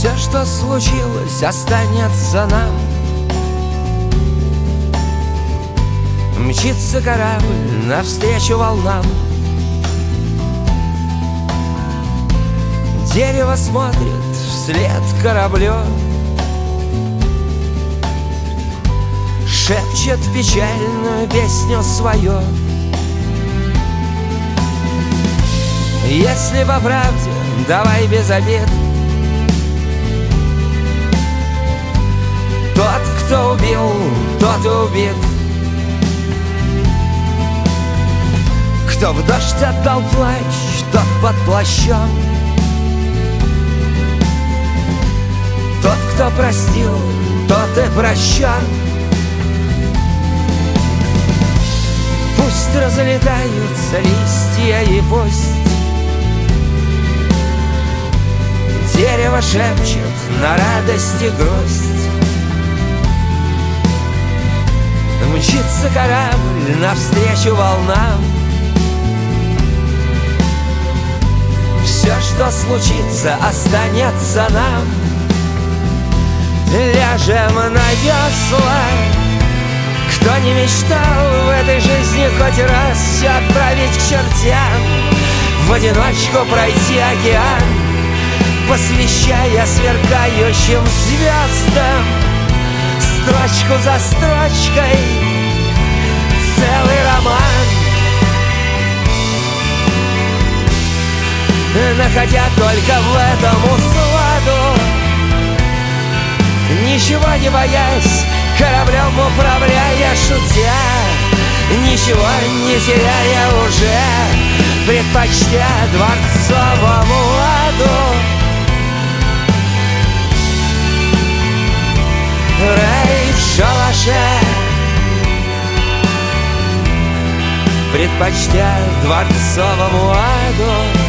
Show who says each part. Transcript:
Speaker 1: Все, что случилось, останется нам. Мчится корабль навстречу волнам. Дерево смотрит вслед кораблю, шепчет печальную песню свою. Если по правде, давай без обид. Тот, кто убил, тот и убит. Кто в дождь отдал плащ, тот под плащом. Тот, кто простил, тот и прощен. Пусть разлетаются листья и пусть дерево шепчет на радость и грусть. Мчится корабль навстречу волнам. Все, что случится, останется нам. Ляжем на весла. Кто не мечтал в этой жизни хоть раз все отправить к чертям, в одиночку пройти океан, посвящая сверкающим звездам, строчку за строчкой целый роман, находя только в этом усладу, ничего не боясь, кораблем управляя, шутя, ничего не теряя уже, предпочтя дворцовому ладу. Рай в шалаше, предпочтя дворцовому аду.